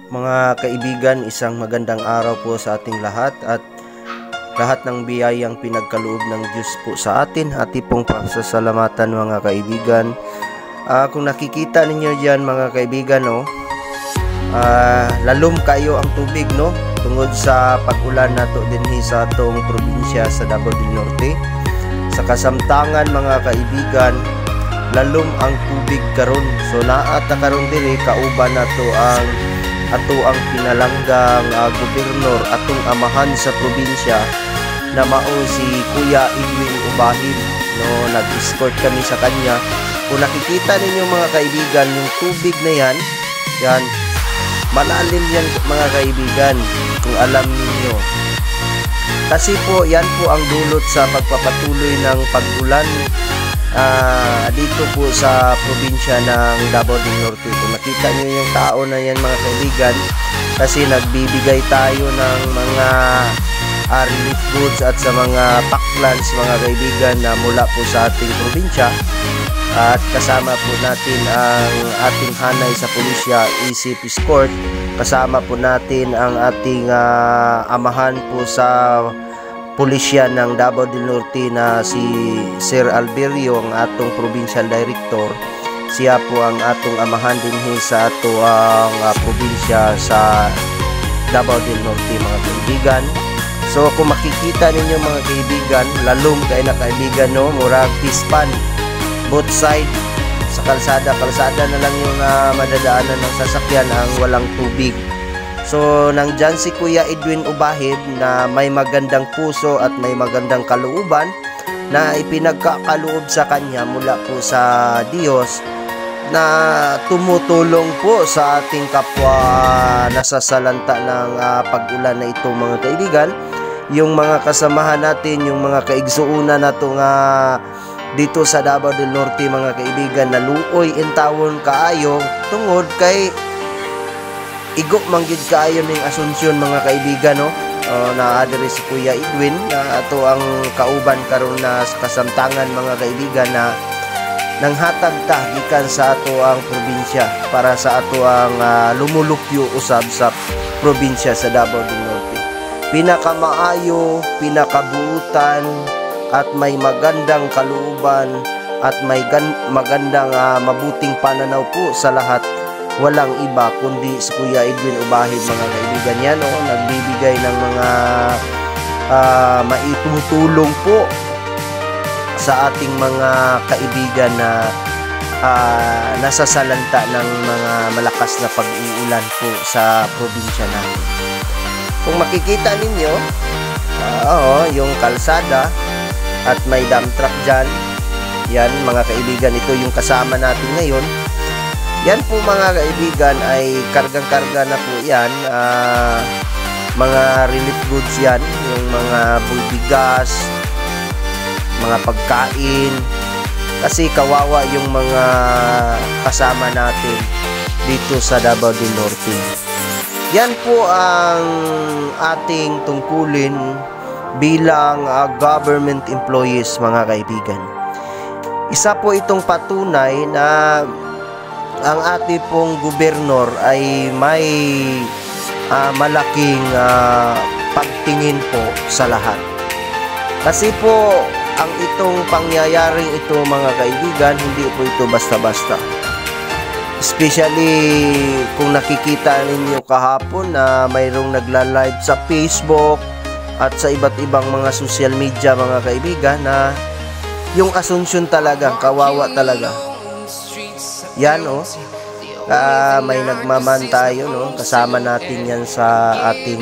Mga kaibigan, isang magandang araw po sa ating lahat at lahat ng biyayang pinagkaloob ng Diyos po sa atin. Ating pong pasasalamatan mga kaibigan. Kung nakikita ninyo dyan mga kaibigan, lalom kayo ang tubig tungod sa pag-ulan nato dinhi sa atong probinsya sa Davao del Norte. Sa kasamtangan mga kaibigan, lalom ang tubig karon. So naata karon diri kauban nato ang pinalanggang gobernador atong amahan sa probinsya na mao si Kuya Edwin Ubahid. Nag-escort kami sa kanya. Kung nakikita ninyo mga kaibigan, yung tubig na yan malalim yan mga kaibigan, kung alam ninyo. Kasi po yan po ang dulot sa pagpapatuloy ng pag-ulan dito po sa probinsya ng Davao del Norte. Kung nakita nyo yung tao na yan mga kaibigan, kasi nagbibigay tayo ng mga relief goods at sa mga paklans mga kaibigan na mula po sa ating probinsya. At kasama po natin ang ating hanay sa pulisya, ECP Escort. Kasama po natin ang ating amahan po sa pulisya ng Davao del Norte na si Sir Alberio, ang atong provincial director. Siya po ang atong amahan din sa ato ang probinsya sa Davao del Norte mga kaibigan. So kung makikita ninyo mga kaibigan, lalom kay na kaibigan murag pispan both side sa kalsada na lang yung madadaanan ng sasakyan ang walang tubig. So nandyan si Kuya Edwin Ubahid na may magandang puso at may magandang kalooban na ipinagkakaloob sa kanya mula po sa Diyos na tumutulong po sa ating kapwa nasasalanta ng pag-ulan na ito mga kaibigan. Yung mga kasamahan natin, yung mga kaigsuunan nato dito sa Davao del Norte mga kaibigan, na luoy intawon kaayo tungod kay igo manggid kaayo ning Asunsyon mga kaibigan na adres si Kuya Edwin na ato ang kauban karon na kasamtangan mga kaibigan na nanghatag ta gikan sa ato ang probinsya para sa ato ang lumulupyo usab sa probinsya sa Davao del Norte. Pinakamaayo, pinakabuutan at may magandang kalooban at may magandang mabuting pananaw po sa lahat. Walang iba kundi si Kuya Edwin Ubahid mga kaibigan yan. Nagbibigay ng mga maitutulong po sa ating mga kaibigan na nasasalanta ng mga malakas na pag-uulan po sa probinsya natin. Kung makikita ninyo, yung kalsada at may dump truck dyan, yan mga kaibigan, ito yung kasama natin ngayon. Yan po mga kaibigan ay kargang-karga na po yan, mga relief goods yan, yung mga bigas, mga pagkain, kasi kawawa yung mga kasama natin dito sa Davao del Norte. Yan po ang ating tungkulin bilang government employees mga kaibigan. Isa po itong patunay na ang ating pong gobernador ay may malaking pagtingin po sa lahat. Kasi po ang itong pangyayaring ito mga kaibigan, hindi po ito basta-basta. Especially kung nakikita ninyo kahapon na mayroong nagla-live sa Facebook at sa iba't ibang mga social media mga kaibigan na yung Asunsyon talaga, kawawa talaga. Yan may nagmaman tayo kasama natin yan sa ating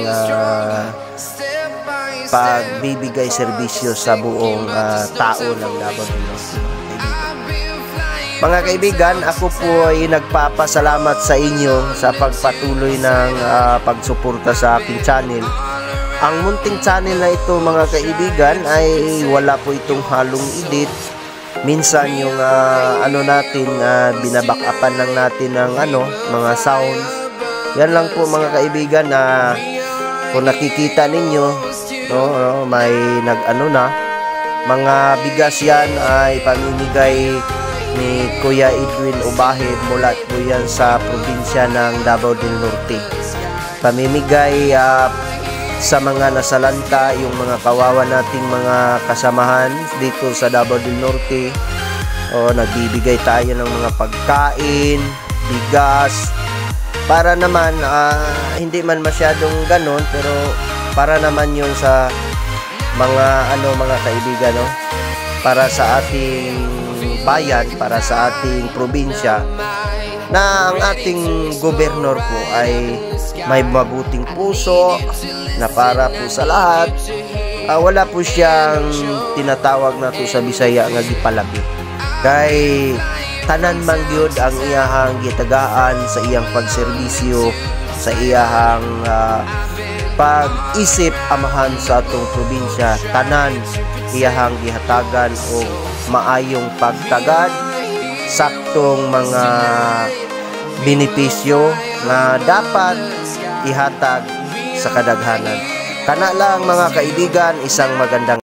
pagbibigay serbisyo sa buong tao ng Davao del Norte. Mga kaibigan, ako po ay nagpapasalamat sa inyo sa pagpatuloy ng pagsuporta sa aking channel. Ang munting channel na ito mga kaibigan ay wala po itong halong edit. Minsan yung natin binabackupan lang natin ng mga sounds. Yan lang po mga kaibigan na kung nakikita ninyo may mga bigas yan ay pamimigay ni Kuya Edwin Ubahid mula po yan sa probinsya ng Davao del Norte. pamimigay sa mga nasalanta, yung mga kawawa nating mga kasamahan dito sa Davao del Norte. Nagbibigay tayo ng mga pagkain, bigas, para naman hindi man masyadong ganon, pero para naman yun sa mga kaibigan, no? Para sa ating bayan, para sa ating probinsya, na ang ating gobernador po ay may mabuting puso na para po sa lahat. Wala po siyang tinatawag na to sa Bisaya nga gipalabi, kay tanan man gyud ang iyahang gitagaan sa iyang pagserbisyo, sa iyahang pag-isip amahan sa atong probinsya. Tanan iyahang gihatagan o maayong pagtagad, saktong mga benepisyo na dapat ihatag sa kadaghanan. Kana lang mga kaibigan, isang magandang